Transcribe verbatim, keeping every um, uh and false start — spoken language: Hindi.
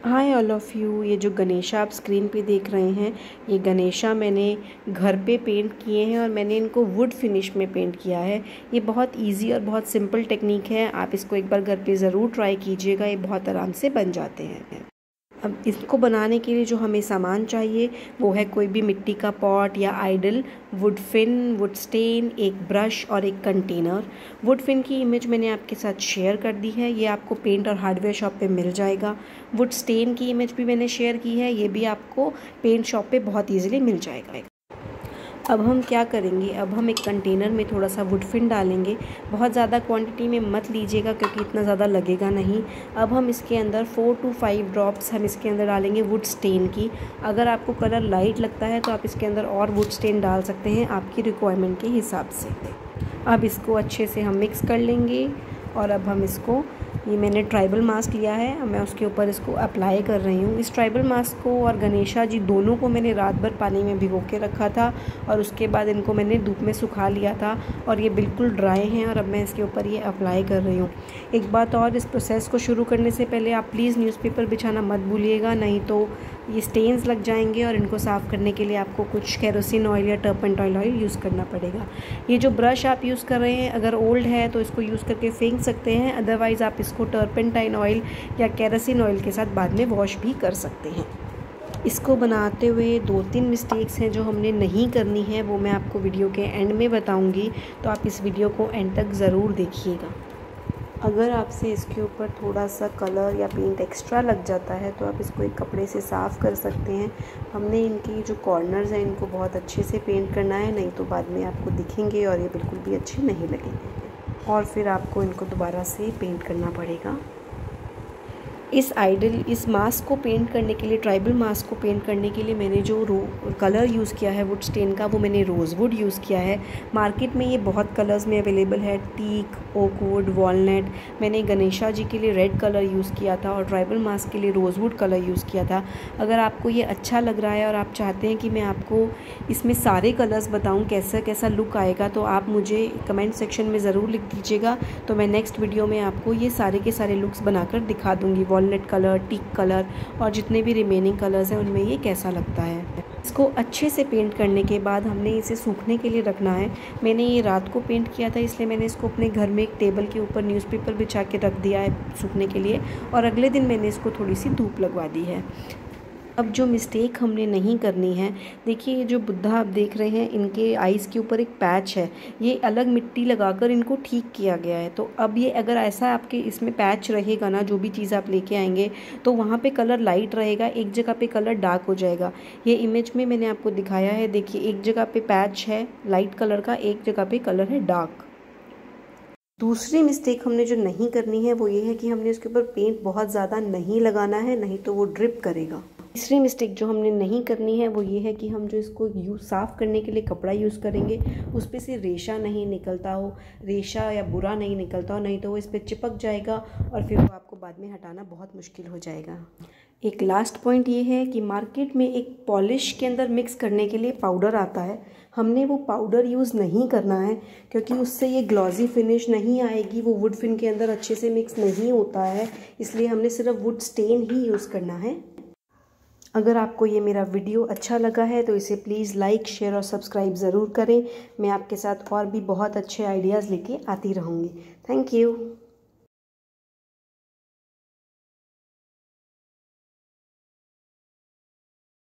Hi all of you. ये जो गणेशा आप स्क्रीन पे देख रहे हैं, ये गणेशा मैंने घर पे पेंट किए हैं और मैंने इनको वुड फिनिश में पेंट किया है। ये बहुत इजी और बहुत सिंपल टेक्निक है, आप इसको एक बार घर पे ज़रूर ट्राई कीजिएगा, ये बहुत आराम से बन जाते हैं। अब इसको बनाने के लिए जो हमें सामान चाहिए वो है कोई भी मिट्टी का पॉट या idol, wood fin, wood stain, एक ब्रश और एक कंटेनर। वुड फिन की इमेज मैंने आपके साथ शेयर कर दी है, ये आपको पेंट और हार्डवेयर शॉप पे मिल जाएगा। वुड स्टेन की इमेज भी मैंने शेयर की है, ये भी आपको पेंट शॉप पे बहुत ईजिली मिल जाएगा। अब हम क्या करेंगे, अब हम एक कंटेनर में थोड़ा सा वुड फिन डालेंगे। बहुत ज़्यादा क्वांटिटी में मत लीजिएगा क्योंकि इतना ज़्यादा लगेगा नहीं। अब हम इसके अंदर फोर टू फाइव ड्रॉप्स हम इसके अंदर डालेंगे वुड स्टेन की। अगर आपको कलर लाइट लगता है तो आप इसके अंदर और वुड स्टेन डाल सकते हैं आपकी रिक्वायरमेंट के हिसाब से। अब इसको अच्छे से हम मिक्स कर लेंगे और अब हम इसको, ये मैंने ट्राइबल मास्क लिया है, मैं उसके ऊपर इसको अप्लाई कर रही हूँ। इस ट्राइबल मास्क को और गणेशा जी दोनों को मैंने रात भर पानी में भिगो के रखा था और उसके बाद इनको मैंने धूप में सुखा लिया था और ये बिल्कुल ड्राई हैं और अब मैं इसके ऊपर ये अप्लाई कर रही हूँ। एक बात और, इस प्रोसेस को शुरू करने से पहले आप प्लीज़ न्यूज़पेपर बिछाना मत भूलिएगा, नहीं तो ये स्टेन्स लग जाएंगे और इनको साफ़ करने के लिए आपको कुछ केरोसिन ऑयल या टर्पेंटाइन ऑयल यूज़ करना पड़ेगा। ये जो ब्रश आप यूज़ कर रहे हैं अगर ओल्ड है तो इसको यूज़ करके फेंक सकते हैं, अदरवाइज़ आप इसको टर्पेंटाइन ऑयल या केरोसिन ऑयल के साथ बाद में वॉश भी कर सकते हैं। इसको बनाते हुए दो तीन मिस्टेक्स हैं जो हमने नहीं करनी है, वो मैं आपको वीडियो के एंड में बताऊंगी, तो आप इस वीडियो को एंड तक ज़रूर देखिएगा। अगर आपसे इसके ऊपर थोड़ा सा कलर या पेंट एक्स्ट्रा लग जाता है तो आप इसको एक कपड़े से साफ़ कर सकते हैं। हमने इनकी जो कॉर्नर्स हैं इनको बहुत अच्छे से पेंट करना है, नहीं तो बाद में आपको दिखेंगे और ये बिल्कुल भी अच्छे नहीं लगेंगे और फिर आपको इनको दोबारा से पेंट करना पड़ेगा। इस आइडल इस मास्क को पेंट करने के लिए, ट्राइबल मास्क को पेंट करने के लिए मैंने जो रो कलर यूज़ किया है वुड स्टेन का, वो मैंने रोज़वुड यूज़ किया है। मार्केट में ये बहुत कलर्स में अवेलेबल है, टीक, ओकवुड, वॉलनट। मैंने गणेशा जी के लिए रेड कलर यूज़ किया था और ट्राइबल मास्क के लिए रोज़वुड कलर यूज़ किया था। अगर आपको ये अच्छा लग रहा है और आप चाहते हैं कि मैं आपको इसमें सारे कलर्स बताऊँ कैसा कैसा लुक आएगा, तो आप मुझे कमेंट सेक्शन में ज़रूर लिख दीजिएगा, तो मैं नेक्स्ट वीडियो में आपको ये सारे के सारे लुक्स बनाकर दिखा दूँगी। वॉलनट कलर, टीक कलर और जितने भी रिमेनिंग कलर्स हैं उनमें ये कैसा लगता है। इसको अच्छे से पेंट करने के बाद हमने इसे सूखने के लिए रखना है। मैंने ये रात को पेंट किया था इसलिए मैंने इसको अपने घर में एक टेबल के ऊपर न्यूज़पेपर बिछा के रख दिया है सूखने के लिए और अगले दिन मैंने इसको थोड़ी सी धूप लगवा दी है। अब जो मिस्टेक हमने नहीं करनी है, देखिए ये जो बुद्धा आप देख रहे हैं इनके आइज़ के ऊपर एक पैच है, ये अलग मिट्टी लगाकर इनको ठीक किया गया है। तो अब ये अगर ऐसा आपके इसमें पैच रहेगा ना, जो भी चीज़ आप लेके आएंगे तो वहाँ पे कलर लाइट रहेगा, एक जगह पे कलर डार्क हो जाएगा। ये इमेज में मैंने आपको दिखाया है, देखिए एक जगह पे पैच है लाइट कलर का, एक जगह पे कलर है डार्क। दूसरी मिस्टेक हमने जो नहीं करनी है वो ये है कि हमने उसके ऊपर पेंट बहुत ज़्यादा नहीं लगाना है, नहीं तो वो ड्रिप करेगा। तीसरी मिस्टेक जो हमने नहीं करनी है वो ये है कि हम जो इसको यूज़ साफ़ करने के लिए कपड़ा यूज़ करेंगे उस पर से रेशा नहीं निकलता हो, रेशा या बुरा नहीं निकलता हो, नहीं तो वो इस पर चिपक जाएगा और फिर वो आपको बाद में हटाना बहुत मुश्किल हो जाएगा। एक लास्ट पॉइंट ये है कि मार्केट में एक पॉलिश के अंदर मिक्स करने के लिए पाउडर आता है, हमने वो पाउडर यूज़ नहीं करना है क्योंकि उससे ये ग्लॉसी फिनिश नहीं आएगी, वो वुड फिन के अंदर अच्छे से मिक्स नहीं होता है, इसलिए हमने सिर्फ वुड स्टेन ही यूज़ करना है। अगर आपको ये मेरा वीडियो अच्छा लगा है तो इसे प्लीज़ लाइक, शेयर और सब्सक्राइब ज़रूर करें। मैं आपके साथ और भी बहुत अच्छे आइडियाज़ लेके आती रहूँगी। Thank you.